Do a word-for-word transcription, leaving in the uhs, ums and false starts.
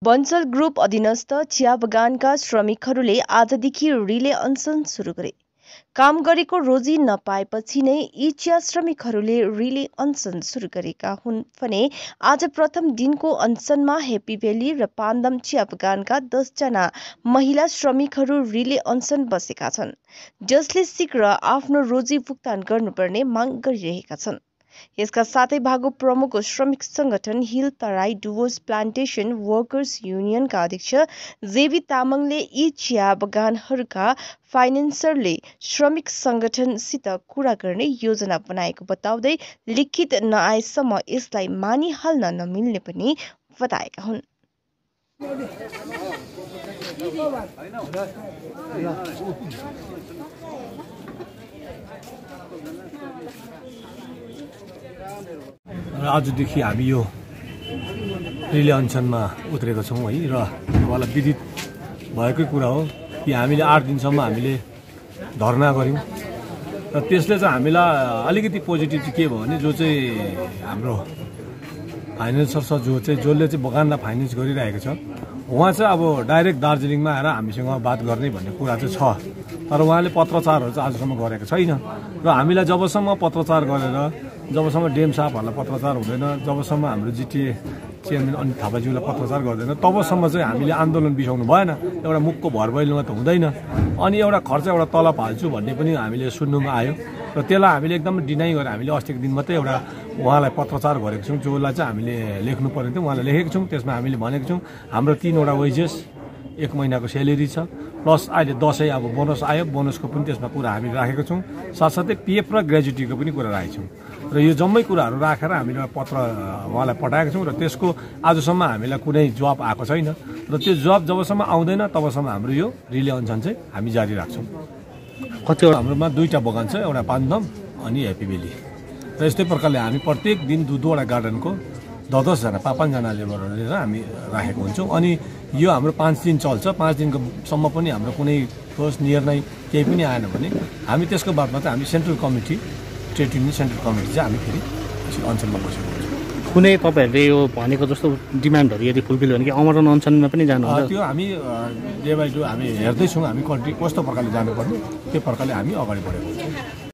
Bansal group अधीनस्थ चिया बगानका श्रमिकहरूले आजदेखि रिले अनसन सुरु गरे। काम गरेको रोजी नपाएपछि नै यी चिया श्रमिकहरूले रिले अनसन सुरु गरेका हुन् भने आज प्रथम दिनको अनसनमा हेप्पी भ्याली र पान्दम चिया बगानका दस जना महिला श्रमिकहरू रिले अनसन बसेका छन्, जसले शीघ्र आफ्नो रोजी भुक्तान गर्नुपर्ने माग गरिरहेका छन्। यसका साथै भागो प्रमुख श्रमिक संगठन hill Terai Dooars plantation workers युनियनका अध्यक्ष जेबी तामाङले यी चिया बगानहरूका फाइनेन्सरले श्रमिक संगठनसित कुरा गर्ने योजना बनाएको बताउँदै लिखित नआएसम्म यसलाई मानिहाल्न नमिल्ने पनि बताएका हुन्। आजदेखि हामी यो रिले अनसनमा उत्रेको छौँ है र उहाँलाई विदित भएकै कुरा हो कि हामीले आठ दिनसम्म हामीले धरना गऱ्यौँ र त्यसले चाहिँ हामीलाई अलिकति पोजिटिभ चाहिँ के भयो भने जो चाहिँ हाम्रो फाइनेन्सर छ जो चाहिँ जसले चाहिँ बगानलाई फाइनेन्स गरिरहेको छ उहाँ चाहिँ अब डाइरेक्ट दार्जिलिङमा आएर हामीसँग बात गर्ने भन्ने कुरा चाहिँ छ, तर उहाँले पत्रचारहरू चाहिँ आजसम्म गरेको छैन र हामीलाई जबसम्म पत्रचार गरेर जबसम्म डिएम साहबहरूलाई पत्रचार हुँदैन, जबसम्म हाम्रो जिटिए चेयरम्यान अनित थापाज्यूलाई पत्रचार गर्दैन तबसम्म चाहिँ हामीले आन्दोलन बिसाउनु भएन। एउटा मुखको भरबैलोमा त हुँदैन अनि एउटा खर्च एउटा तलब हाल्छु भन्ने पनि हामीले सुन्नुमा आयो र त्यसलाई हामीले एकदम डिनाइ गरेर हामीले अस्तिको दिन मात्रै एउटा उहाँलाई पत्रचार गरेको छौँ, जसलाई चाहिँ हामीले लेख्नु पर्ने थियो उहाँलाई लेखेको छौँ। त्यसमा हामीले भनेको छौँ हाम्रो तीनवटा वेजेस एक महिनाको सेलेरी छ प्लस अहिले दसैँ अब बोनस आयो, बोनसको पनि त्यसमा कुरा हामी राखेको छौँ, साथसाथै पिएफ र ग्रेजुटीको पनि कुरा राखेको छौँ र यो जम्मै कुराहरू राखेर हामीले पत्र उहाँलाई पठाएको छौँ र त्यसको आजसम्म हामीलाई कुनै जवाब आएको छैन र त्यो जवाब जबसम्म आउँदैन तबसम्म हाम्रो यो रिले अनसन चाहिँ हामी जारी राख्छौँ। कतिवटा हाम्रोमा दुईवटा बगान छ, एउटा पान्दम अनि हेप्पी भ्याली र यस्तै प्रकारले हामी प्रत्येक दिन दुई दुईवटा गार्डनको दस दसजना पाँच पाँचजना लेबरहरू लिएर हामी राखेको हुन्छौँ अनि यो हाम्रो पाँच दिन चल्छ। पाँच दिनको सम्म पनि हाम्रो कुनै ठोस निर्णय केही पनि आएन भने हामी त्यसको बादमा चाहिँ हामी central committee trade union central committee चाहिँ हामी फेरि अनसनमा बसेको हुन्छौँ। कुनै तपाईँहरूले यो भनेको जस्तो डिमान्डहरू यदि फुलफिल भने कि अमरण अनसनमा पनि जानुहुन्छ? त्यो हामी डे बाई डे हामी हेर्दैछौँ हामी कन्ट्री कस्तो प्रकारले जानुपर्ने त्यो प्रकारले हामी अगाडि बढेको हुन्छौँ।